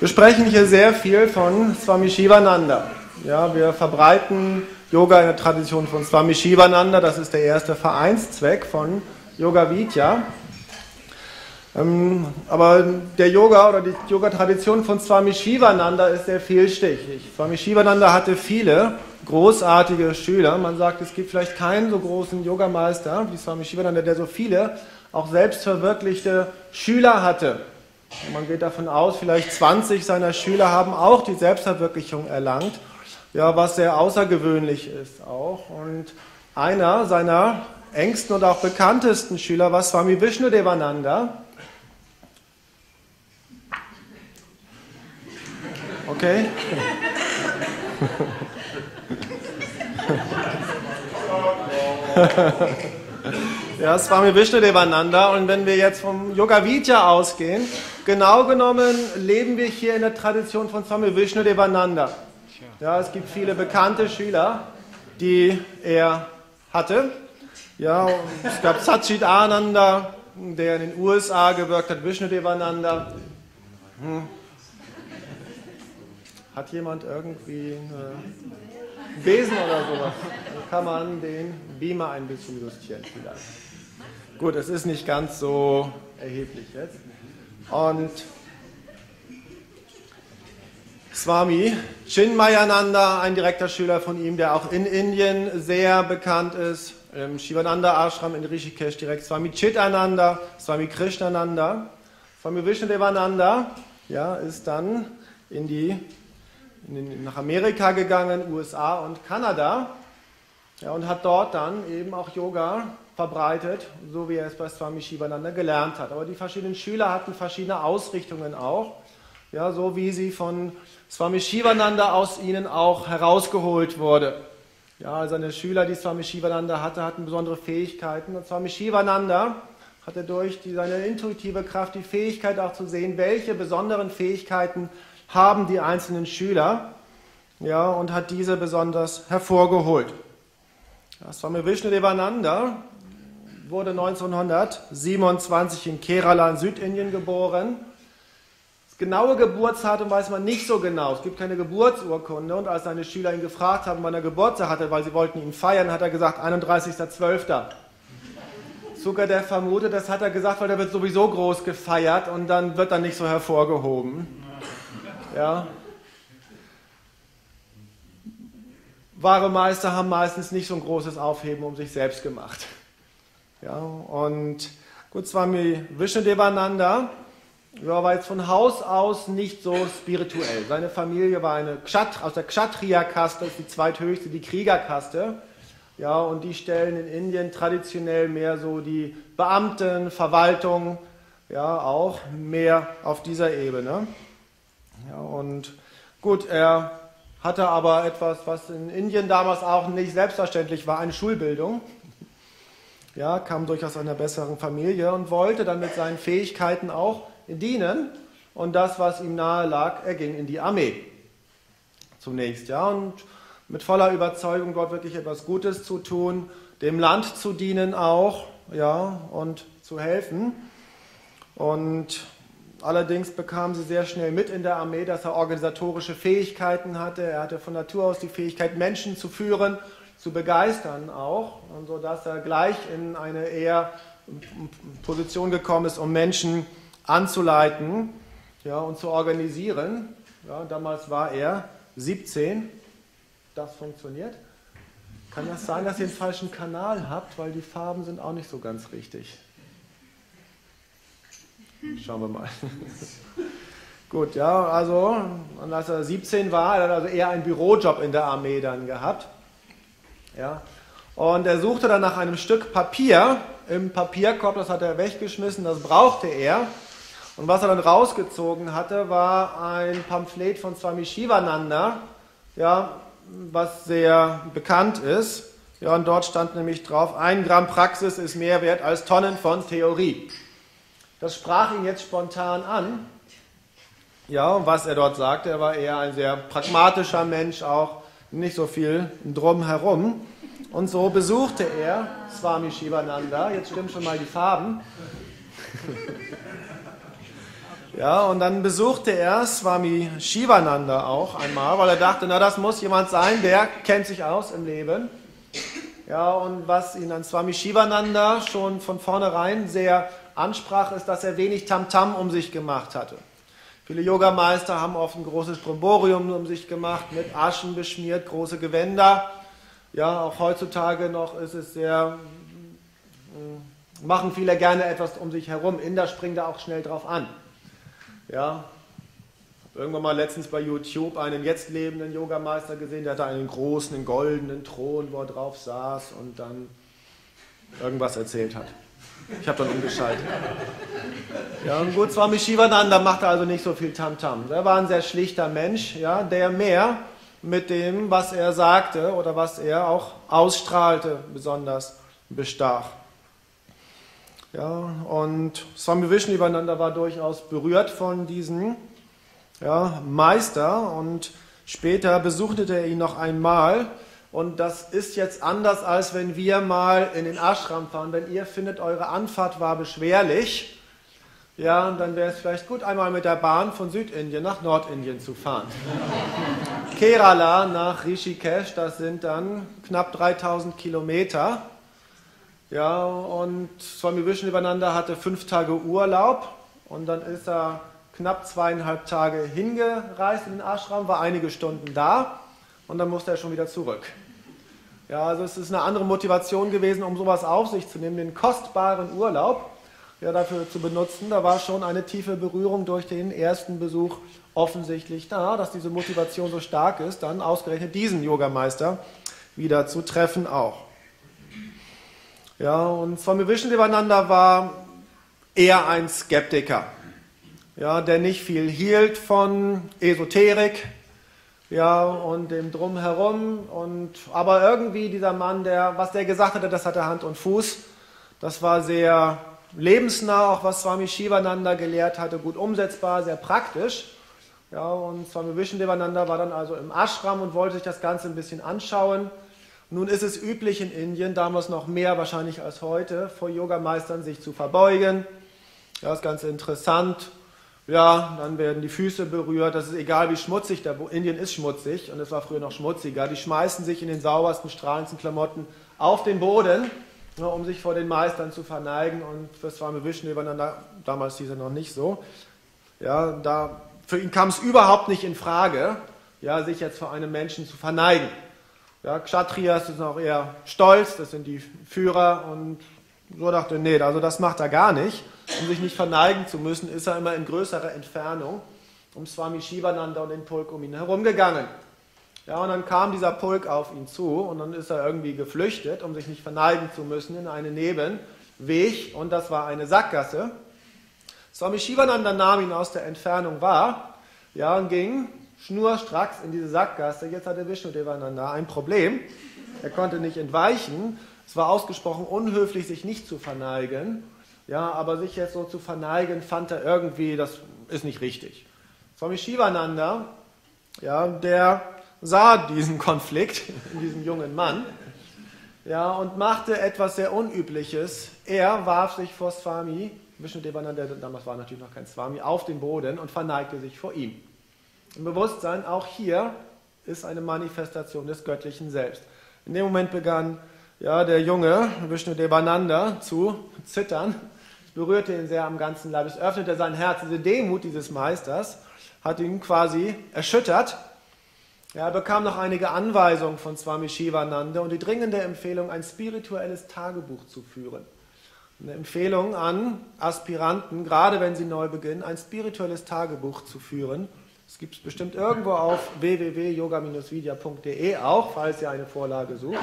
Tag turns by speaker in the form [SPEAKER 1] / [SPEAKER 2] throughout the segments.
[SPEAKER 1] Wir sprechen hier sehr viel von Swami Shivananda. Ja, wir verbreiten Yoga in der Tradition von Swami Shivananda. Das ist der erste Vereinszweck von Yoga Vidya. Aber der Yoga oder die Yoga-Tradition von Swami Shivananda ist sehr vielschichtig. Swami Shivananda hatte viele großartige Schüler. Man sagt, es gibt vielleicht keinen so großen Yogameister wie Swami Shivananda, der so viele auch selbstverwirklichte Schüler hatte. Man geht davon aus, vielleicht 20 seiner Schüler haben auch die Selbstverwirklichung erlangt, ja, was sehr außergewöhnlich ist auch. Und einer seiner engsten und auch bekanntesten Schüler war Swami Vishnudevananda. Okay. Ja, Swami Vishnudevananda. Und wenn wir jetzt vom Yoga Vidya ausgehen, genau genommen leben wir hier in der Tradition von Swami Vishnudevananda. Ja, es gibt viele bekannte Schüler, die er hatte. Ja, es gab Satchitananda, der in den USA gewirkt hat, Vishnudevananda. Hat jemand irgendwie einen Besen oder sowas? Dann kann man den Beamer ein bisschen justieren vielleicht. Gut, es ist nicht ganz so erheblich jetzt. Und Swami Chinmayananda, ein direkter Schüler von ihm, der auch in Indien sehr bekannt ist, im Shivananda Ashram in Rishikesh direkt, Swami Chitananda, Swami Krishnananda. Swami Vishnudevananda, ja, ist dann nach Amerika gegangen, USA und Kanada, ja, und hat dort dann eben auch Yoga verbreitet, so wie er es bei Swami Shivananda gelernt hat. Aber die verschiedenen Schüler hatten verschiedene Ausrichtungen auch, ja, so wie sie von Swami Shivananda aus ihnen auch herausgeholt wurde. Ja, seine Schüler, die Swami Shivananda hatte, hatten besondere Fähigkeiten. Und Swami Shivananda hatte durch seine intuitive Kraft die Fähigkeit auch zu sehen, welche besonderen Fähigkeiten haben die einzelnen Schüler, ja, und hat diese besonders hervorgeholt. Ja, Swami Vishnudevananda wurde 1927 in Kerala in Südindien geboren. Das genaue Geburtsdatum weiß man nicht so genau. Es gibt keine Geburtsurkunde. Und als seine Schüler ihn gefragt haben, wann er Geburtstag hatte, weil sie wollten ihn feiern, hat er gesagt 31.12. Sogar der vermutet, das hat er gesagt, weil der wird sowieso groß gefeiert und dann wird er nicht so hervorgehoben. Ja. Wahre Meister haben meistens nicht so ein großes Aufheben um sich selbst gemacht. Ja, und gut, Swami Vishnudevananda war jetzt von Haus aus nicht so spirituell. Seine Familie war aus der Kshatriya-Kaste, die zweithöchste, die Kriegerkaste. Ja, und die stellen in Indien traditionell mehr so die Beamten, Verwaltung, ja, auch mehr auf dieser Ebene. Ja, und gut, er hatte aber etwas, was in Indien damals auch nicht selbstverständlich war, eine Schulbildung. Ja, kam durchaus aus einer besseren Familie und wollte dann mit seinen Fähigkeiten auch dienen. Und das, was ihm nahe lag, er ging in die Armee. Zunächst, ja, und mit voller Überzeugung dort wirklich etwas Gutes zu tun, dem Land zu dienen auch, ja, und zu helfen. Und allerdings bekam sie sehr schnell mit in der Armee, dass er organisatorische Fähigkeiten hatte. Er hatte von Natur aus die Fähigkeit, Menschen zu führen, zu begeistern auch, und so dass er gleich in eine eher Position gekommen ist, um Menschen anzuleiten, ja, und zu organisieren. Ja, damals war er 17. Das funktioniert. Kann das sein, dass ihr den falschen Kanal habt, weil die Farben sind auch nicht so ganz richtig? Schauen wir mal. Gut, ja, also, und als er 17 war, er hat also eher einen Bürojob in der Armee dann gehabt. Ja, und er suchte dann nach einem Stück Papier im Papierkorb, das hat er weggeschmissen, das brauchte er. Und was er dann rausgezogen hatte, war ein Pamphlet von Swami Shivananda, ja, was sehr bekannt ist. Ja, und dort stand nämlich drauf, 1 Gramm Praxis ist mehr wert als Tonnen von Theorie. Das sprach ihn jetzt spontan an. Ja, und was er dort sagte, er war eher ein sehr pragmatischer Mensch, auch nicht so viel drumherum. Und so besuchte er Swami Shivananda. Jetzt stimmen schon mal die Farben. Ja, und dann besuchte er Swami Shivananda auch einmal, weil er dachte, na, das muss jemand sein, der kennt sich aus im Leben. Ja, und was ihn an Swami Shivananda schon von vornherein sehr ansprach, ist, dass er wenig Tamtam um sich gemacht hatte. Viele Yogameister haben oft ein großes Bromborium um sich gemacht, mit Aschen beschmiert, große Gewänder. Ja, auch heutzutage noch ist es sehr, machen viele gerne etwas um sich herum. Inder springen da auch schnell drauf an. Ja, irgendwann mal letztens bei YouTube einen jetzt lebenden Yogameister gesehen, der hatte einen großen, goldenen Thron, wo er drauf saß und dann irgendwas erzählt hat. Ich habe dann umgeschaltet. Ja, und gut, Swami Shivananda machte also nicht so viel Tamtam. Er war ein sehr schlichter Mensch, ja, der mehr mit dem, was er sagte oder was er auch ausstrahlte, besonders bestach. Ja, und Swami Vishnudevananda war durchaus berührt von diesem Meister und später besuchte er ihn noch einmal. Und das ist jetzt anders, als wenn wir mal in den Ashram fahren. Wenn ihr findet, eure Anfahrt war beschwerlich, ja, dann wäre es vielleicht gut, einmal mit der Bahn von Südindien nach Nordindien zu fahren. Kerala nach Rishikesh, das sind dann knapp 3000 Kilometer. Ja, und Swami Vishnudevananda hatte 5 Tage Urlaub und dann ist er knapp 2,5 Tage hingereist in den Ashram, war einige Stunden da und dann musste er schon wieder zurück. Ja, also es ist eine andere Motivation gewesen, um sowas auf sich zu nehmen, den kostbaren Urlaub dafür zu benutzen. Da war schon eine tiefe Berührung durch den ersten Besuch offensichtlich da, dass diese Motivation so stark ist, dann ausgerechnet diesen Yogameister wieder zu treffen auch. Ja, und Swami Vishnudevananda war eher ein Skeptiker, ja, der nicht viel hielt von Esoterik, ja, und dem Drumherum. Aber irgendwie dieser Mann, was der gesagt hatte, das hatte Hand und Fuß. Das war sehr lebensnah, auch was Swami Shivananda gelehrt hatte, gut umsetzbar, sehr praktisch. Ja, und Swami Vishnudevananda war dann also im Ashram und wollte sich das Ganze ein bisschen anschauen. Nun ist es üblich in Indien, damals noch mehr wahrscheinlich als heute, vor Yogameistern sich zu verbeugen. Ja, das ist ganz interessant. Ja, dann werden die Füße berührt. Das ist egal, wie schmutzig Indien ist schmutzig und es war früher noch schmutziger. Die schmeißen sich in den saubersten, strahlendsten Klamotten auf den Boden, um sich vor den Meistern zu verneigen. Und für Swami Vishnudevananda, damals hieß er noch nicht so, ja, für ihn kam es überhaupt nicht in Frage, ja, sich jetzt vor einem Menschen zu verneigen. Ja, Kshatriyas sind auch eher stolz, das sind die Führer und so dachte, nee, also das macht er gar nicht. Um sich nicht verneigen zu müssen, ist er immer in größerer Entfernung um Swami Shivananda und den Pulk um ihn herum gegangen. Ja, und dann kam dieser Pulk auf ihn zu und dann ist er irgendwie geflüchtet, um sich nicht verneigen zu müssen, in einen Nebenweg und das war eine Sackgasse. Swami Shivananda nahm ihn aus der Entfernung wahr, ja, und ging schnurstracks in diese Sackgasse. Jetzt hatte Vishnudevananda ein Problem. Er konnte nicht entweichen. Es war ausgesprochen unhöflich, sich nicht zu verneigen. Ja, aber sich jetzt so zu verneigen, fand er irgendwie, das ist nicht richtig. Swami Shivananda, ja, der sah diesen Konflikt in diesem jungen Mann, ja, und machte etwas sehr Unübliches. Er warf sich vor Swami Vishnudevananda, damals war natürlich noch kein Swami, auf den Boden und verneigte sich vor ihm. Im Bewusstsein, auch hier ist eine Manifestation des Göttlichen Selbst. In dem Moment begann der junge Vishnudevananda zu zittern. Es berührte ihn sehr am ganzen Leib. Es öffnete sein Herz. Diese Demut dieses Meisters hat ihn quasi erschüttert. Er bekam noch einige Anweisungen von Swami Shivananda und die dringende Empfehlung, ein spirituelles Tagebuch zu führen. Eine Empfehlung an Aspiranten, gerade wenn sie neu beginnen, ein spirituelles Tagebuch zu führen. Es gibt es bestimmt irgendwo auf www.yoga-vidya.de auch, falls ihr eine Vorlage sucht.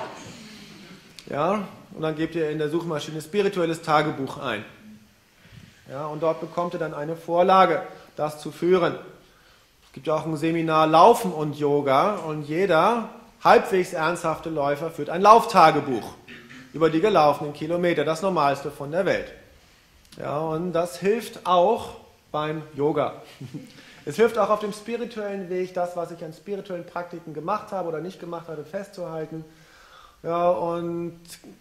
[SPEAKER 1] Ja, und dann gebt ihr in der Suchmaschine spirituelles Tagebuch ein. Ja, und dort bekommt ihr dann eine Vorlage, das zu führen. Es gibt ja auch ein Seminar Laufen und Yoga und jeder halbwegs ernsthafte Läufer führt ein Lauftagebuch über die gelaufenen Kilometer, das Normalste von der Welt. Ja, und das hilft auch beim Yoga. Es hilft auch auf dem spirituellen Weg, das, was ich an spirituellen Praktiken gemacht habe oder nicht gemacht habe, festzuhalten. Ja, und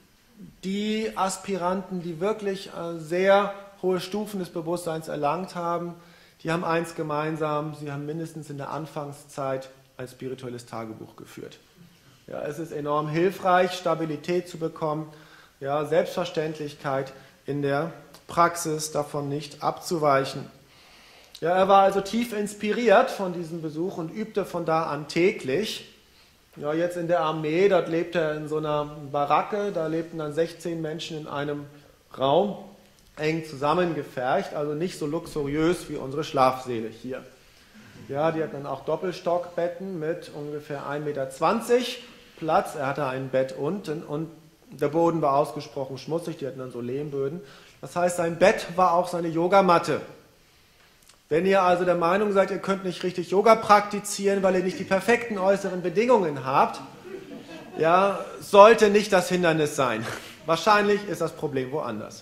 [SPEAKER 1] die Aspiranten, die wirklich sehr hohe Stufen des Bewusstseins erlangt haben, die haben eins gemeinsam, sie haben mindestens in der Anfangszeit ein spirituelles Tagebuch geführt. Ja, es ist enorm hilfreich, Stabilität zu bekommen, ja, Selbstverständlichkeit in der Praxis, davon nicht abzuweichen. Ja, er war also tief inspiriert von diesem Besuch und übte von da an täglich. Ja, jetzt in der Armee, dort lebte er in so einer Baracke, da lebten dann 16 Menschen in einem Raum, eng zusammengefercht, also nicht so luxuriös wie unsere Schlafsäle hier. Ja, die hatten dann auch Doppelstockbetten mit ungefähr 1,20 Meter Platz. Er hatte ein Bett unten und der Boden war ausgesprochen schmutzig, die hatten dann so Lehmböden. Das heißt, sein Bett war auch seine Yogamatte. Wenn ihr also der Meinung seid, ihr könnt nicht richtig Yoga praktizieren, weil ihr nicht die perfekten äußeren Bedingungen habt, ja, sollte nicht das Hindernis sein. Wahrscheinlich ist das Problem woanders.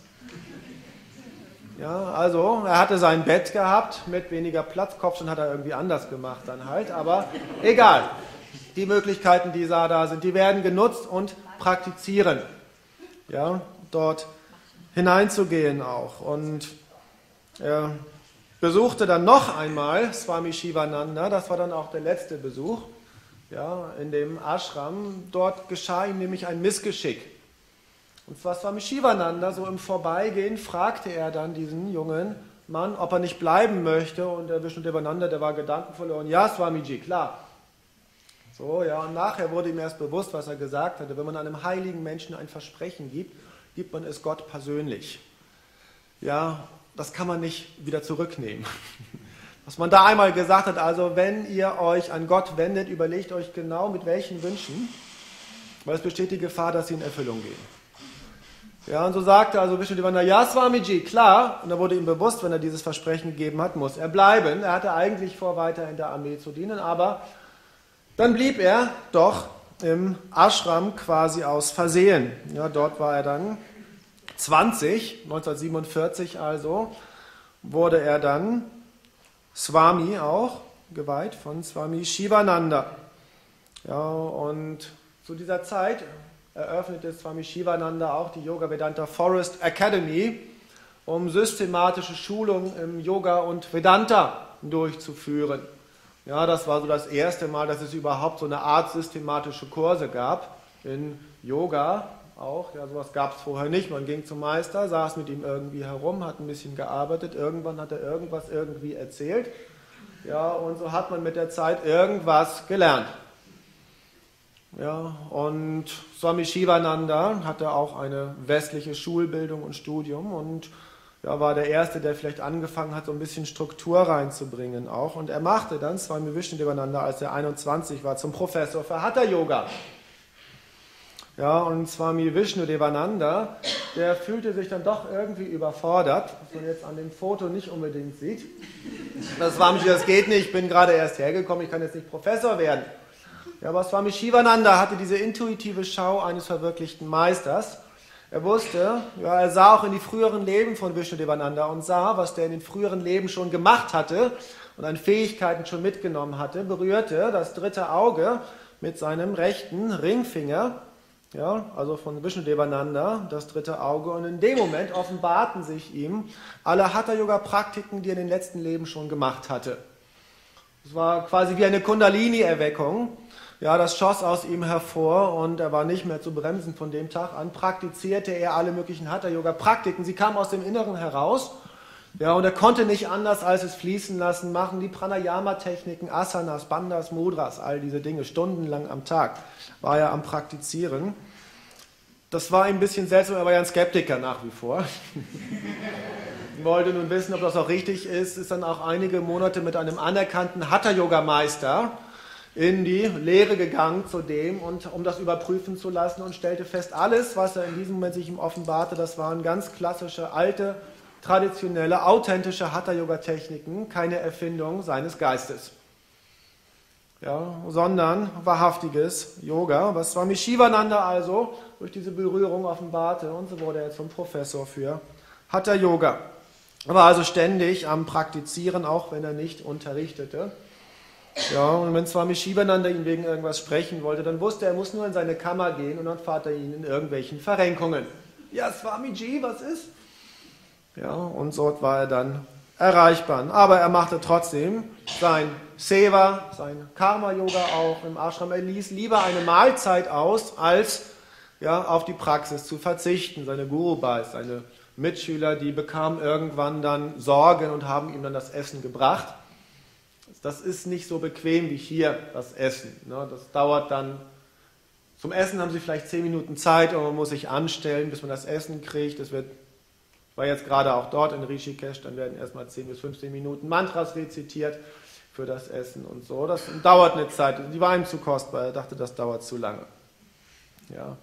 [SPEAKER 1] Ja, also er hatte sein Bett gehabt mit weniger Platz, Kopfstand hat er irgendwie anders gemacht dann halt, aber egal. Die Möglichkeiten, die da sind, die werden genutzt und praktizieren. Ja, dort hineinzugehen auch. Und er besuchte dann noch einmal Swami Shivananda, das war dann auch der letzte Besuch, ja, in dem Ashram. Dort geschah ihm nämlich ein Missgeschick. Und zwar Swami Shivananda, so im Vorbeigehen, fragte er dann diesen jungen Mann, ob er nicht bleiben möchte. Und der Vishnudevananda, der war gedankenverloren. Ja, Swamiji, klar. So, ja, und nachher wurde ihm erst bewusst, was er gesagt hatte. Wenn man einem heiligen Menschen ein Versprechen gibt, gibt man es Gott persönlich. Ja, das kann man nicht wieder zurücknehmen. Was man da einmal gesagt hat, also wenn ihr euch an Gott wendet, überlegt euch genau mit welchen Wünschen, weil es besteht die Gefahr, dass sie in Erfüllung gehen. Ja, und so sagte also Vishnudevananda, ja Swamiji, klar, und da wurde ihm bewusst, wenn er dieses Versprechen gegeben hat, muss er bleiben. Er hatte eigentlich vor, weiter in der Armee zu dienen, aber dann blieb er doch im Ashram quasi aus Versehen. Ja, dort war er dann 1947 also, wurde er dann Swami auch, geweiht von Swami Shivananda. Ja, und zu dieser Zeit eröffnete Swami Shivananda auch die Yoga Vedanta Forest Academy, um systematische Schulungen im Yoga und Vedanta durchzuführen. Ja, das war so das erste Mal, dass es überhaupt so eine Art systematische Kurse gab in Yoga auch. Ja, sowas gab es vorher nicht. Man ging zum Meister, saß mit ihm irgendwie herum, hat ein bisschen gearbeitet, irgendwann hat er irgendwas irgendwie erzählt. Ja, und so hat man mit der Zeit irgendwas gelernt. Ja, und Swami Shivananda hatte auch eine westliche Schulbildung und Studium und ja, war der Erste, der vielleicht angefangen hat, so ein bisschen Struktur reinzubringen auch. Und er machte dann Swami Vishnudevananda, als er 21 war, zum Professor für Hatha Yoga. Ja, und Swami Vishnudevananda, der fühlte sich dann doch irgendwie überfordert, was man jetzt an dem Foto nicht unbedingt sieht. Das war das geht nicht, ich bin gerade erst hergekommen, ich kann jetzt nicht Professor werden. Ja, aber Swami Shivananda hatte diese intuitive Schau eines verwirklichten Meisters. Er wusste, ja, er sah auch in die früheren Leben von Vishnudevananda und sah, was der in den früheren Leben schon gemacht hatte und an Fähigkeiten schon mitgenommen hatte, berührte das dritte Auge mit seinem rechten Ringfinger, ja, also von Vishnudevananda, das dritte Auge, und in dem Moment offenbarten sich ihm alle Hatha-Yoga-Praktiken, die er in den letzten Leben schon gemacht hatte. Es war quasi wie eine Kundalini-Erweckung. Ja, das schoss aus ihm hervor und er war nicht mehr zu bremsen. Von dem Tag an praktizierte er alle möglichen Hatha-Yoga-Praktiken. Sie kamen aus dem Inneren heraus. Ja, und er konnte nicht anders als es fließen lassen, machen die Pranayama-Techniken, Asanas, Bandhas, Mudras, all diese Dinge, stundenlang am Tag war er am Praktizieren. Das war ihm ein bisschen seltsam, er war ja ein Skeptiker nach wie vor. Wollte nun wissen, ob das auch richtig ist dann auch einige Monate mit einem anerkannten Hatha-Yoga-Meister in die Lehre gegangen zu dem, und um das überprüfen zu lassen, und stellte fest, alles, was er in diesem Moment sich ihm offenbarte, das waren ganz klassische, alte, traditionelle, authentische Hatha-Yoga-Techniken, keine Erfindung seines Geistes. Ja, sondern wahrhaftiges Yoga, was Swami Shivananda also durch diese Berührung offenbarte, und so wurde er zum Professor für Hatha-Yoga. Er war also ständig am Praktizieren, auch wenn er nicht unterrichtete. Ja, und wenn Swami Shivananda ihn wegen irgendwas sprechen wollte, dann wusste er, er muss nur in seine Kammer gehen und dann fand er ihn in irgendwelchen Verrenkungen. Ja, Swamiji, was ist? Ja, und dort war er dann erreichbar. Aber er machte trotzdem sein Seva, sein Karma-Yoga auch im Ashram. Er ließ lieber eine Mahlzeit aus, als auf die Praxis zu verzichten. Seine Gurubhais, seine Mitschüler, die bekamen irgendwann dann Sorgen und haben ihm dann das Essen gebracht. Das ist nicht so bequem wie hier, das Essen. Das dauert dann, zum Essen haben sie vielleicht 10 Minuten Zeit und man muss sich anstellen, bis man das Essen kriegt. Das war jetzt gerade auch dort in Rishikesh, dann werden erstmal 10 bis 15 Minuten Mantras rezitiert für das Essen und so. Das dauert eine Zeit. Die war ihm zu kostbar, er dachte, das dauert zu lange. Ja.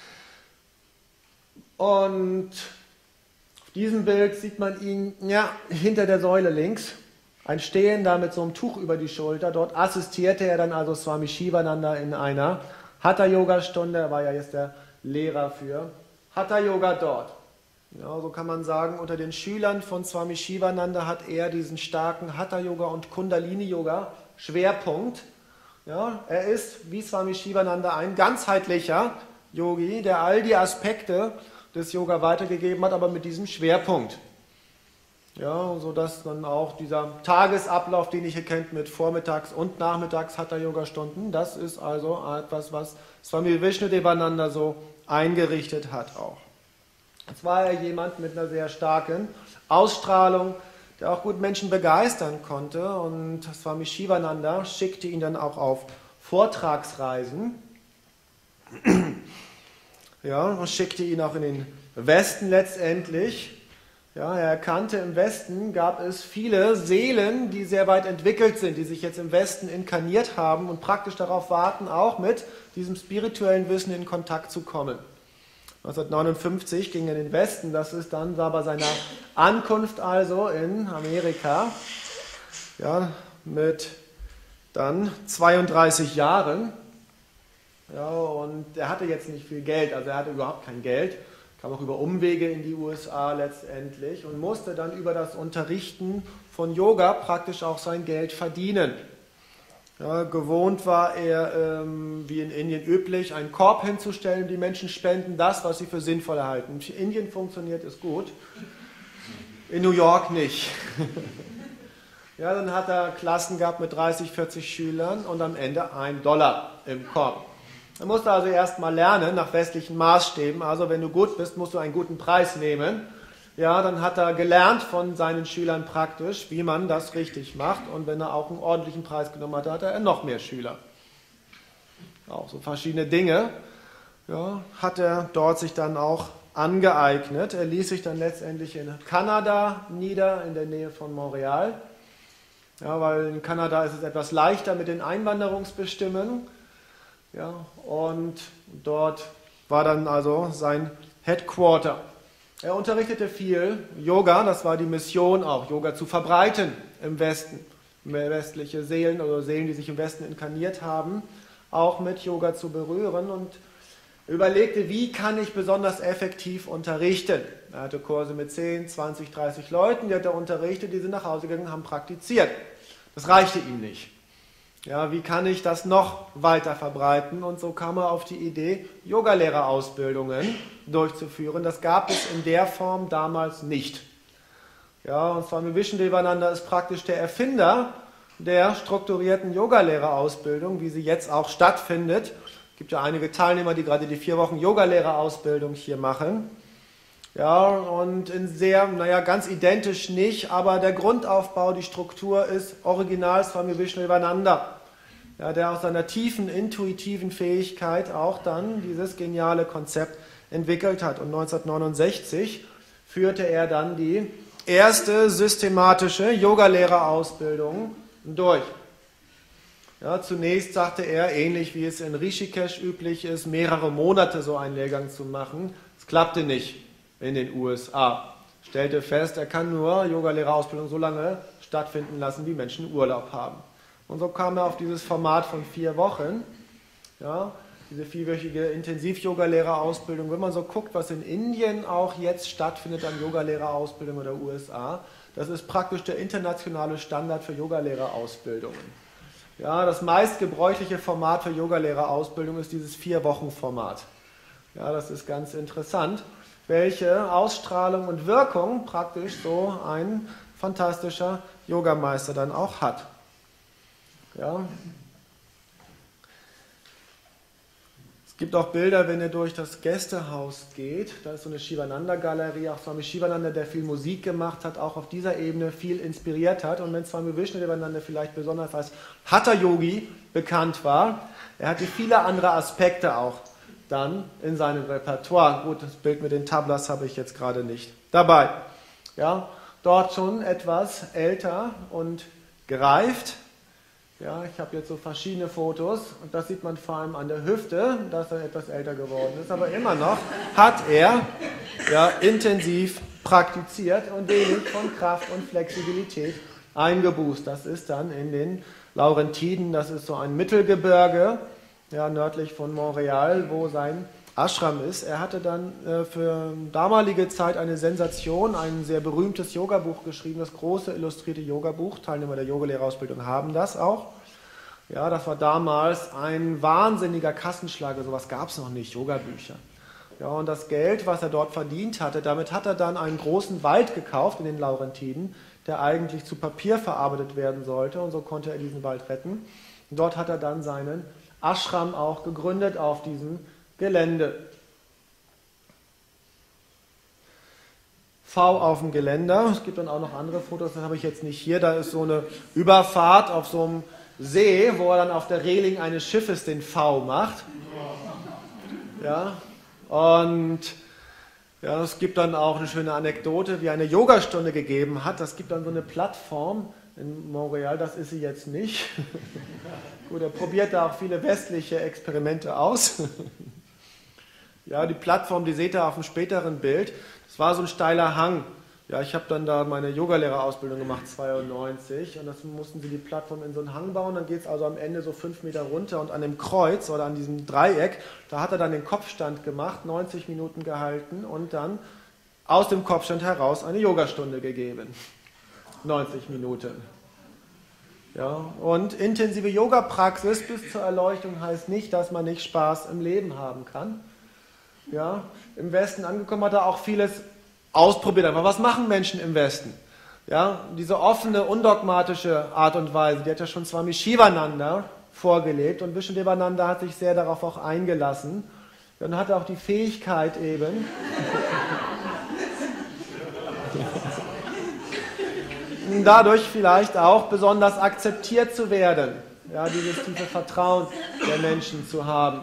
[SPEAKER 1] Und auf diesem Bild sieht man ihn hinter der Säule links, ein Stehender mit so einem Tuch über die Schulter. Dort assistierte er dann also Swami Shivananda in einer Hatha-Yoga-Stunde. Er war ja jetzt der Lehrer für Hatha-Yoga dort. Ja, so kann man sagen, unter den Schülern von Swami Shivananda hat er diesen starken Hatha-Yoga und Kundalini-Yoga-Schwerpunkt. Ja, er ist, wie Swami Shivananda, ein ganzheitlicher Yogi, der all die Aspekte des Yoga weitergegeben hat, aber mit diesem Schwerpunkt. Ja, sodass dann auch dieser Tagesablauf, den ich hier kennt, mit Vormittags- und Nachmittags Hatha-Yoga-Stunden, das ist also etwas, was Swami Vishnudevananda so eingerichtet hat auch. Jetzt war er jemand mit einer sehr starken Ausstrahlung, der auch gut Menschen begeistern konnte, und Swami Shivananda schickte ihn dann auch auf Vortragsreisen. Ja, und schickte ihn auch in den Westen letztendlich. Ja, er erkannte, im Westen gab es viele Seelen, die sehr weit entwickelt sind, die sich jetzt im Westen inkarniert haben und praktisch darauf warten, auch mit diesem spirituellen Wissen in Kontakt zu kommen. 1959 ging er in den Westen, das ist dann bei seiner Ankunft also in Amerika, mit dann 32 Jahren. Ja, und er hatte jetzt nicht viel Geld, also er hatte überhaupt kein Geld, kam auch über Umwege in die USA letztendlich und musste dann über das Unterrichten von Yoga praktisch auch sein Geld verdienen. Ja, gewohnt war er, wie in Indien üblich, einen Korb hinzustellen, die Menschen spenden das, was sie für sinnvoll halten. In Indien funktioniert es gut, in New York nicht. Ja, dann hat er Klassen gehabt mit 30, 40 Schülern und am Ende $1 im Korb. Er musste also erst mal lernen, nach westlichen Maßstäben, also wenn du gut bist, musst du einen guten Preis nehmen. Ja, dann hat er gelernt von seinen Schülern praktisch, wie man das richtig macht, und wenn er auch einen ordentlichen Preis genommen hatte, hatte er noch mehr Schüler. Auch so verschiedene Dinge hat er dort sich dann auch angeeignet. Er ließ sich dann letztendlich in Kanada nieder, in der Nähe von Montreal. Ja, weil in Kanada ist es etwas leichter mit den Einwanderungsbestimmungen. Ja, und dort war dann also sein Headquarter. Er unterrichtete viel Yoga, das war die Mission auch, Yoga zu verbreiten im Westen. Westliche Seelen oder Seelen, die sich im Westen inkarniert haben, auch mit Yoga zu berühren, und überlegte, wie kann ich besonders effektiv unterrichten. Er hatte Kurse mit 10, 20, 30 Leuten, die hat er unterrichtet, die sind nach Hause gegangen, haben praktiziert. Das reichte ihm nicht. Ja, wie kann ich das noch weiter verbreiten? Und so kam er auf die Idee, Yogalehrerausbildungen durchzuführen. Das gab es in der Form damals nicht. Ja, und Swami Vishnudevananda ist praktisch der Erfinder der strukturierten Yogalehrerausbildung, wie sie jetzt auch stattfindet. Es gibt ja einige Teilnehmer, die gerade die 4 Wochen Yogalehrerausbildung hier machen. Ja, und in sehr, ganz identisch nicht, aber der Grundaufbau, die Struktur ist original Swami Vishnudevananda, ja, der aus seiner tiefen, intuitiven Fähigkeit auch dann dieses geniale Konzept entwickelt hat. Und 1969 führte er dann die erste systematische Yogalehrerausbildung durch. Ja, zunächst sagte er, ähnlich wie es in Rishikesh üblich ist, mehrere Monate so einen Lehrgang zu machen. Es klappte nicht in den USA. Stellte fest, er kann nur Yogalehrerausbildung so lange stattfinden lassen, wie Menschen Urlaub haben. Und so kam er auf dieses Format von 4 Wochen, ja, diese 4-wöchige Intensiv-Yogalehrerausbildung. Wenn man so guckt, was in Indien auch jetzt stattfindet an Yogalehrerausbildung oder USA, das ist praktisch der internationale Standard für Yogalehrerausbildungen. Ja, das meistgebräuchliche Format für Yogalehrerausbildung ist dieses 4-Wochen-Format. Ja, das ist ganz interessant, welche Ausstrahlung und Wirkung praktisch so ein fantastischer Yogameister dann auch hat. Ja. Es gibt auch Bilder, wenn ihr durch das Gästehaus geht, da ist so eine Shivananda-Galerie, auch Swami Shivananda, der viel Musik gemacht hat, auch auf dieser Ebene viel inspiriert hat. Und wenn Swami Vishnudevananda vielleicht besonders als Hatha-Yogi bekannt war, er hatte viele andere Aspekte auch dann in seinem Repertoire. Gut, das Bild mit den Tablas habe ich jetzt gerade nicht dabei. Ja, dort schon etwas älter und gereift. Ja, ich habe jetzt so verschiedene Fotos und das sieht man vor allem an der Hüfte, dass er etwas älter geworden ist. Aber immer noch hat er intensiv praktiziert und wenig von Kraft und Flexibilität eingebußt. Das ist dann in den Laurentiden, das ist so ein Mittelgebirge, nördlich von Montreal, wo sein Ashram ist. Er hatte dann für damalige Zeit eine Sensation, ein sehr berühmtes Yogabuch geschrieben, das große illustrierte Yogabuch. Teilnehmer der Yogalehrerausbildung haben das auch. Ja, das war damals ein wahnsinniger Kassenschlager, sowas gab es noch nicht, Yogabücher. Ja, und das Geld, was er dort verdient hatte, damit hat er dann einen großen Wald gekauft in den Laurentiden, der eigentlich zu Papier verarbeitet werden sollte, und so konnte er diesen Wald retten. Und dort hat er dann seinen Ashram auch gegründet auf diesem Gelände. V auf dem Geländer. Es gibt dann auch noch andere Fotos, das habe ich jetzt nicht hier. Da ist so eine Überfahrt auf so einem See, wo er dann auf der Reling eines Schiffes den V macht. Ja, und es gibt dann auch eine schöne Anekdote, wie er eine Yogastunde gegeben hat. Das gibt dann so eine Plattform in Montreal, das ist sie jetzt nicht. Gut, er probiert da auch viele westliche Experimente aus. Ja, die Plattform, die seht ihr auf dem späteren Bild. Das war so ein steiler Hang. Ja, ich habe dann da meine Yogalehrerausbildung gemacht, 92, und das mussten sie die Plattform in so einen Hang bauen. Dann geht es also am Ende so 5 Meter runter und an dem Kreuz oder an diesem Dreieck, da hat er dann den Kopfstand gemacht, 90 Minuten gehalten und dann aus dem Kopfstand heraus eine Yogastunde gegeben. 90 Minuten. Ja, und intensive Yoga-Praxis bis zur Erleuchtung heißt nicht, dass man nicht Spaß im Leben haben kann. Ja, im Westen angekommen hat er auch vieles ausprobiert. Aber was machen Menschen im Westen? Ja, diese offene, undogmatische Art und Weise, die hat ja schon Swami Shivananda vorgelebt, und Vishnudevananda hat sich sehr darauf auch eingelassen. Dann hat er auch die Fähigkeit eben, dadurch vielleicht auch besonders akzeptiert zu werden. Ja, dieses tiefe Vertrauen der Menschen zu haben.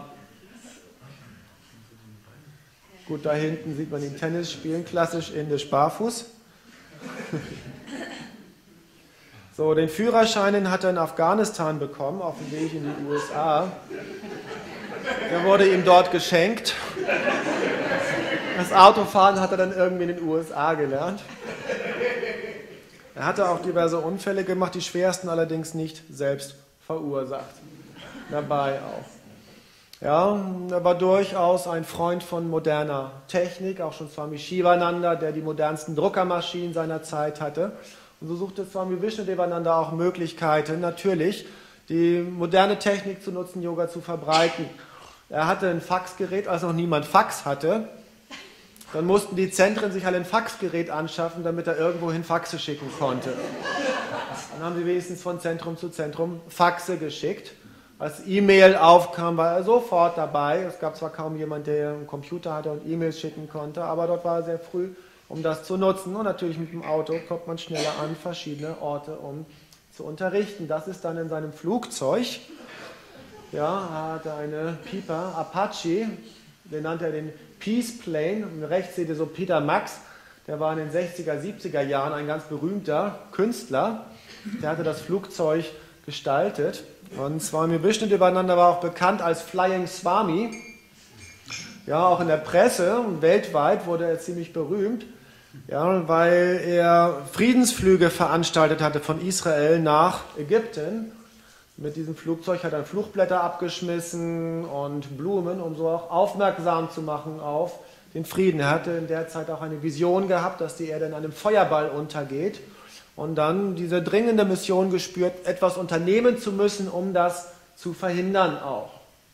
[SPEAKER 1] Gut, da hinten sieht man ihn Tennis spielen, klassisch indisch barfuß. So, den Führerschein den hat er in Afghanistan bekommen, auf dem Weg in die USA. Der wurde ihm dort geschenkt. Das Autofahren hat er dann irgendwie in den USA gelernt. Er hatte auch diverse Unfälle gemacht, die schwersten allerdings nicht selbst verursacht. Dabei auch. Ja, er war durchaus ein Freund von moderner Technik, auch schon Swami Shivananda, der die modernsten Druckermaschinen seiner Zeit hatte. Und so suchte Swami Vishnudevananda auch Möglichkeiten, natürlich die moderne Technik zu nutzen, Yoga zu verbreiten. Er hatte ein Faxgerät, als noch niemand Fax hatte. Dann mussten die Zentren sich alle ein Faxgerät anschaffen, damit er irgendwohin Faxe schicken konnte. Dann haben sie wenigstens von Zentrum zu Zentrum Faxe geschickt. Als E-Mail aufkam, war er sofort dabei. Es gab zwar kaum jemanden, der einen Computer hatte und E-Mails schicken konnte, aber dort war er sehr früh, um das zu nutzen. Und natürlich mit dem Auto kommt man schneller an verschiedene Orte, um zu unterrichten. Das ist dann in seinem Flugzeug. Ja, er hatte eine Piper Apache, den nannte er den Peace Plane. Und rechts seht ihr so Peter Max, der war in den 60er, 70er Jahren ein ganz berühmter Künstler. Der hatte das Flugzeug gestaltet. Und Swami Vishnudevananda war auch bekannt als Flying Swami. Ja, auch in der Presse und weltweit wurde er ziemlich berühmt, ja, weil er Friedensflüge veranstaltet hatte von Israel nach Ägypten. Mit diesem Flugzeug hat er Flugblätter abgeschmissen und Blumen, um so auch aufmerksam zu machen auf den Frieden. Er hatte in der Zeit auch eine Vision gehabt, dass die Erde in einem Feuerball untergeht. Und dann diese dringende Mission gespürt, etwas unternehmen zu müssen, um das zu verhindern auch.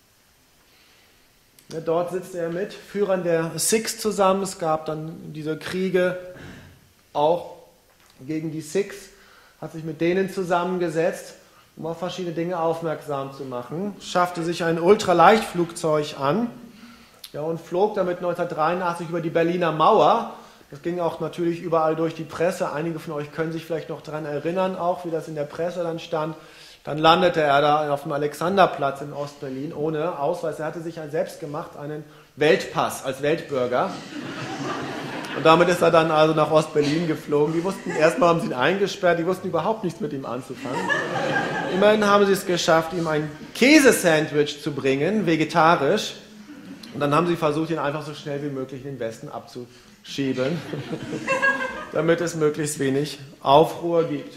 [SPEAKER 1] Ja, dort sitzt er mit Führern der Sikhs zusammen. Es gab dann diese Kriege auch, gegen die Sikhs, hat sich mit denen zusammengesetzt, um auf verschiedene Dinge aufmerksam zu machen, schaffte sich ein Ultraleichtflugzeug an, ja, und flog damit 1983 über die Berliner Mauer. Das ging auch natürlich überall durch die Presse. Einige von euch können sich vielleicht noch daran erinnern, auch wie das in der Presse dann stand. Dann landete er da auf dem Alexanderplatz in Ostberlin ohne Ausweis. Er hatte sich selbst gemacht, einen Weltpass als Weltbürger. Und damit ist er dann also nach Ostberlin geflogen. Die wussten, erstmal haben sie ihn eingesperrt, die wussten überhaupt nichts mit ihm anzufangen. Immerhin haben sie es geschafft, ihm ein Käsesandwich zu bringen, vegetarisch. Und dann haben sie versucht, ihn einfach so schnell wie möglich in den Westen abzuschieben, damit es möglichst wenig Aufruhr gibt.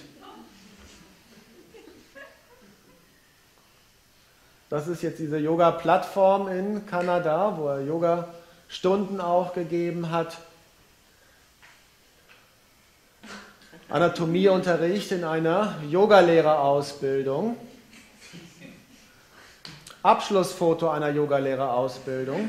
[SPEAKER 1] Das ist jetzt diese Yoga-Plattform in Kanada, wo er Yoga-Stunden auch gegeben hat. Anatomieunterricht in einer Yogalehrerausbildung. Abschlussfoto einer Yogalehrerausbildung.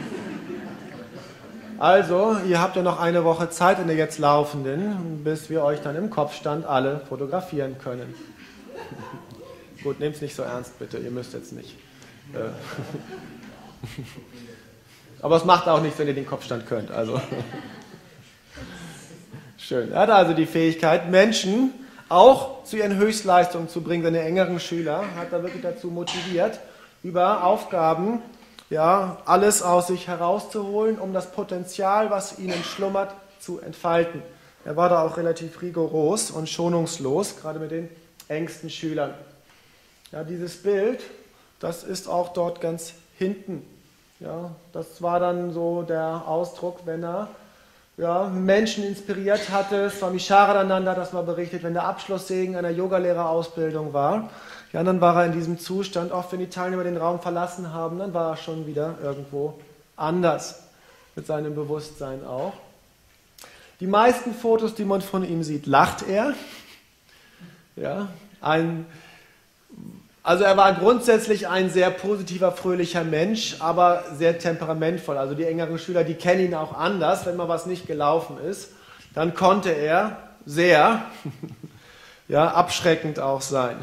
[SPEAKER 1] Also, ihr habt ja noch eine Woche Zeit in der jetzt laufenden, bis wir euch dann im Kopfstand alle fotografieren können. Gut, nehmt es nicht so ernst, bitte, ihr müsst jetzt nicht. Aber es macht auch nichts, wenn ihr den Kopfstand könnt. Also. Schön. Er hatte also die Fähigkeit, Menschen auch zu ihren Höchstleistungen zu bringen. Seine engeren Schüler hat er wirklich dazu motiviert, über Aufgaben, ja, alles aus sich herauszuholen, um das Potenzial, was ihnen schlummert, zu entfalten. Er war da auch relativ rigoros und schonungslos, gerade mit den engsten Schülern. Ja, dieses Bild, das ist auch dort ganz hinten. Ja, das war dann so der Ausdruck, wenn er Menschen inspiriert hatte. Swami Sharadananda hat das mal berichtet, wenn der Abschlusssegen einer Yogalehrerausbildung war. Ja, dann war er in diesem Zustand. Oft, wenn die Teilnehmer den Raum verlassen haben, dann war er schon wieder irgendwo anders mit seinem Bewusstsein auch. Die meisten Fotos, die man von ihm sieht, lacht er. Ja, also er war grundsätzlich ein sehr positiver, fröhlicher Mensch, aber sehr temperamentvoll. Also die engeren Schüler, die kennen ihn auch anders. Wenn mal was nicht gelaufen ist, dann konnte er sehr abschreckend auch sein.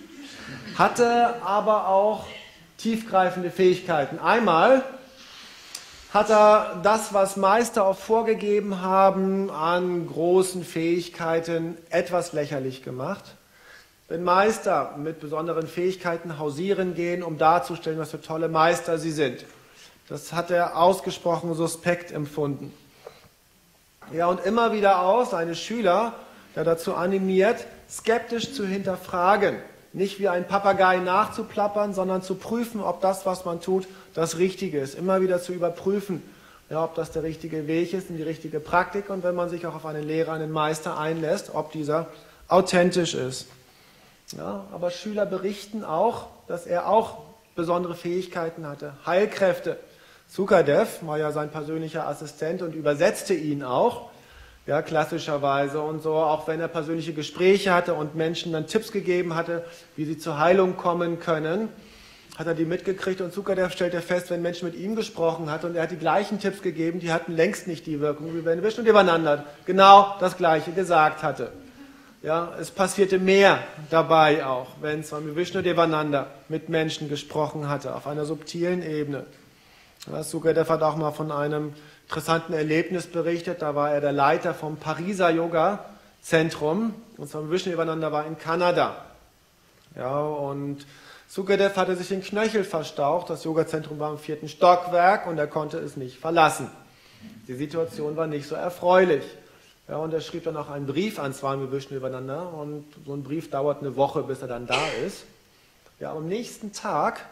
[SPEAKER 1] Hatte aber auch tiefgreifende Fähigkeiten. Einmal hat er das, was Meister auch vorgegeben haben, an großen Fähigkeiten etwas lächerlich gemacht. Wenn Meister mit besonderen Fähigkeiten hausieren gehen, um darzustellen, was für tolle Meister sie sind. Das hat er ausgesprochen suspekt empfunden. Ja, und immer wieder auch seine Schüler dazu animiert, skeptisch zu hinterfragen. Nicht wie ein Papagei nachzuplappern, sondern zu prüfen, ob das, was man tut, das Richtige ist. Immer wieder zu überprüfen, ob das der richtige Weg ist und die richtige Praktik. Und wenn man sich auch auf einen Lehrer, einen Meister einlässt, ob dieser authentisch ist. Ja, aber Schüler berichten auch, dass er auch besondere Fähigkeiten hatte. Heilkräfte. Sukadev war ja sein persönlicher Assistent und übersetzte ihn auch, ja, klassischerweise und so, auch wenn er persönliche Gespräche hatte und Menschen dann Tipps gegeben hatte, wie sie zur Heilung kommen können, hat er die mitgekriegt und Sukadev stellte fest, wenn Menschen mit ihm gesprochen hat und er hat die gleichen Tipps gegeben, die hatten längst nicht die Wirkung, wie wenn Vishnudevananda genau das Gleiche gesagt hatte. Ja, es passierte mehr dabei auch, wenn Swami Vishnudevananda mit Menschen gesprochen hatte, auf einer subtilen Ebene. Ja, Sukadev hat auch mal von einem interessanten Erlebnis berichtet, da war er der Leiter vom Pariser Yoga-Zentrum und Swami Vishnudevananda war in Kanada. Ja, und Sukadev hatte sich den Knöchel verstaucht, das Yoga-Zentrum war im 4. Stockwerk und er konnte es nicht verlassen. Die Situation war nicht so erfreulich. Ja, und er schrieb dann auch einen Brief an Swami Vishnudevananda und so ein Brief dauert eine Woche, bis er dann da ist. Ja, am nächsten Tag,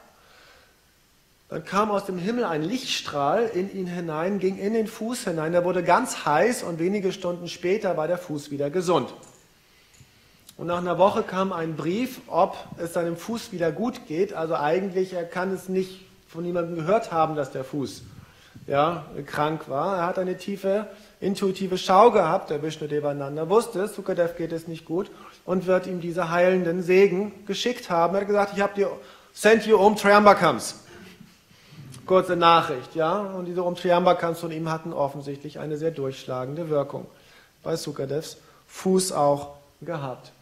[SPEAKER 1] dann kam aus dem Himmel ein Lichtstrahl in ihn hinein, ging in den Fuß hinein, der wurde ganz heiß und wenige Stunden später war der Fuß wieder gesund. Und nach einer Woche kam ein Brief, ob es seinem Fuß wieder gut geht, also eigentlich, er kann es nicht von niemandem gehört haben, dass der Fuß krank war. Er hat eine tiefe intuitive Schau gehabt, der Vishnudevananda wusste, Sukadev geht es nicht gut und wird ihm diese heilenden Segen geschickt haben. Er hat gesagt, ich habe dir sent you Om Triambakams. Kurze Nachricht, ja, und diese Om Triambakams von ihm hatten offensichtlich eine sehr durchschlagende Wirkung bei Sukadevs Fuß auch gehabt.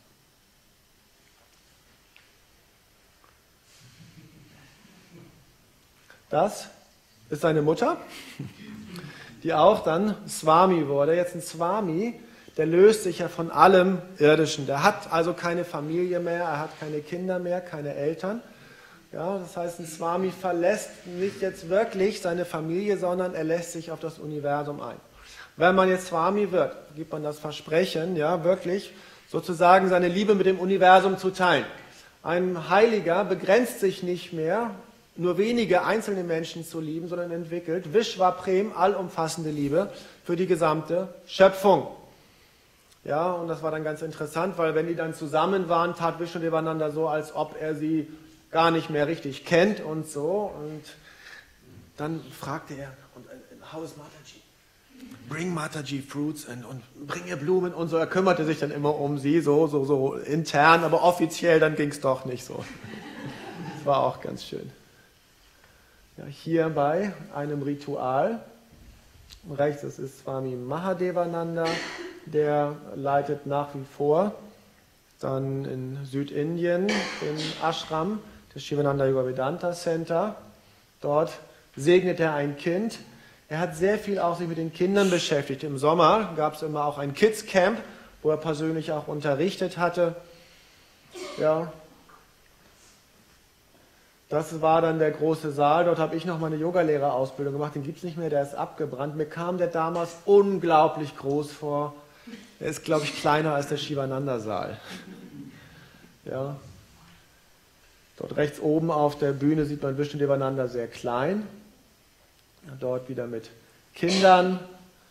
[SPEAKER 1] Das ist seine Mutter, die auch dann Swami wurde. Jetzt ein Swami, der löst sich ja von allem Irdischen. Der hat also keine Familie mehr, er hat keine Kinder mehr, keine Eltern. Ja, das heißt, ein Swami verlässt nicht jetzt wirklich seine Familie, sondern er lässt sich auf das Universum ein. Wenn man jetzt Swami wird, gibt man das Versprechen, ja, wirklich sozusagen seine Liebe mit dem Universum zu teilen. Ein Heiliger begrenzt sich nicht mehr, nur wenige einzelne Menschen zu lieben, sondern entwickelt Vishva Prem, allumfassende Liebe für die gesamte Schöpfung. Ja, und das war dann ganz interessant, weil wenn die dann zusammen waren, tat Vishnudevananda so, als ob er sie gar nicht mehr richtig kennt und so. Und dann fragte er, how is Mataji? Bring Mataji fruits und bring ihr Blumen und so. Er kümmerte sich dann immer um sie, so intern, aber offiziell dann ging es doch nicht so. Das war auch ganz schön. Ja, hier bei einem Ritual, rechts das ist Swami Mahadevananda, der leitet nach wie vor dann in Südindien den Ashram des Shivananda Yoga Vedanta Center. Dort segnet er ein Kind. Er hat sehr viel auch sich mit den Kindern beschäftigt. Im Sommer gab es immer auch ein Kids Camp, wo er persönlich auch unterrichtet hatte. Ja, das war dann der große Saal. Dort habe ich noch meine Yogalehrerausbildung gemacht. Den gibt es nicht mehr, der ist abgebrannt. Mir kam der damals unglaublich groß vor. Er ist, glaube ich, kleiner als der Shivananda-Saal. Ja. Dort rechts oben auf der Bühne sieht man Vishnudevananda sehr klein. Dort wieder mit Kindern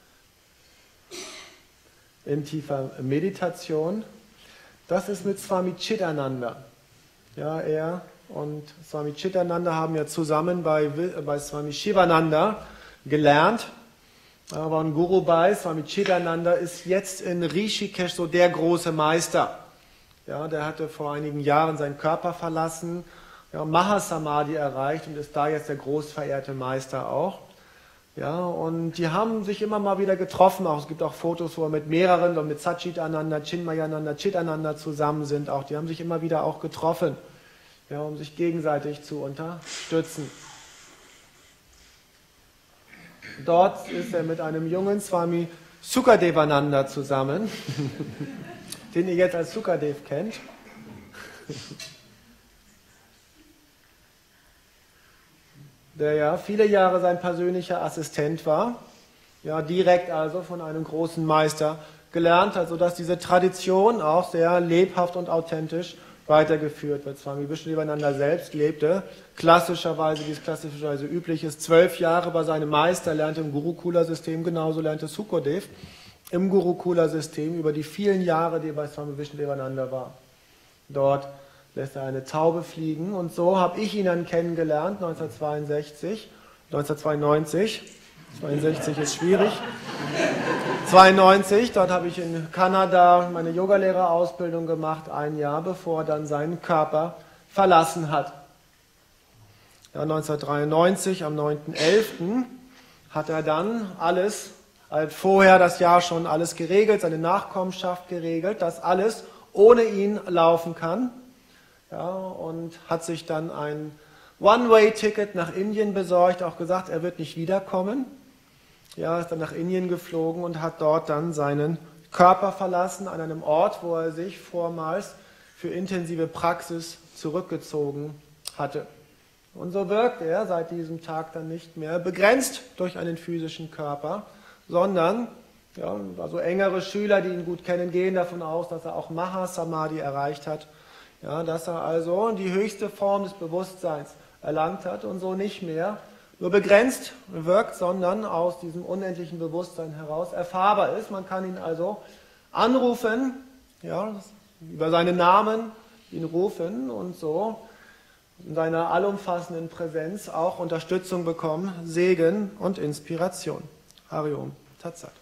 [SPEAKER 1] in tiefer Meditation. Das ist mit Swami Chidananda. Ja, er und Swami Chidananda haben ja zusammen bei Swami Shivananda gelernt. Aber ein Guru Bhai, Swami Chidananda, ist jetzt in Rishikesh so der große Meister. Ja, der hatte vor einigen Jahren seinen Körper verlassen, ja, Mahasamadhi erreicht und ist da jetzt der groß verehrte Meister auch. Ja, und die haben sich immer mal wieder getroffen. Auch, es gibt auch Fotos, wo er mit mehreren, so mit Satchitananda, Chinmayananda, Chidananda zusammen sind. Auch die haben sich immer wieder auch getroffen, ja, um sich gegenseitig zu unterstützen. Dort ist er mit einem jungen Swami Sukadevananda zusammen, den ihr jetzt als Sukadev kennt. Der ja viele Jahre sein persönlicher Assistent war, ja, direkt also von einem großen Meister gelernt hat, sodass diese Tradition auch sehr lebhaft und authentisch weitergeführt wird. Swami Vishnudevananda selbst lebte klassischerweise, wie es klassischerweise üblich ist, 12 Jahre bei seinem Meister, lernte im Gurukula-System, genauso lernte Sukadev im Gurukula-System über die vielen Jahre, die er bei Swami Vishnudevananda war. Dort lässt er eine Taube fliegen und so habe ich ihn dann kennengelernt, 1992, 62 ist schwierig, 92, dort habe ich in Kanada meine Yogalehrerausbildung gemacht, ein Jahr bevor er dann seinen Körper verlassen hat. Ja, 1993, am 9.11. hat er dann alles, vorher das Jahr schon alles geregelt, seine Nachkommenschaft geregelt, dass alles ohne ihn laufen kann. Ja, und hat sich dann ein One-Way-Ticket nach Indien besorgt, auch gesagt, er wird nicht wiederkommen. Ja, ist dann nach Indien geflogen und hat dort dann seinen Körper verlassen, an einem Ort, wo er sich vormals für intensive Praxis zurückgezogen hatte. Und so wirkt er seit diesem Tag dann nicht mehr begrenzt durch einen physischen Körper, sondern, ja, also engere Schüler, die ihn gut kennen, gehen davon aus, dass er auch Mahasamadhi erreicht hat. Ja, dass er also die höchste Form des Bewusstseins erlangt hat und so nicht mehr nur begrenzt wirkt, sondern aus diesem unendlichen Bewusstsein heraus erfahrbar ist. Man kann ihn also anrufen, ja, über seinen Namen ihn rufen und so in seiner allumfassenden Präsenz auch Unterstützung bekommen, Segen und Inspiration. Hari Om Tat Sat.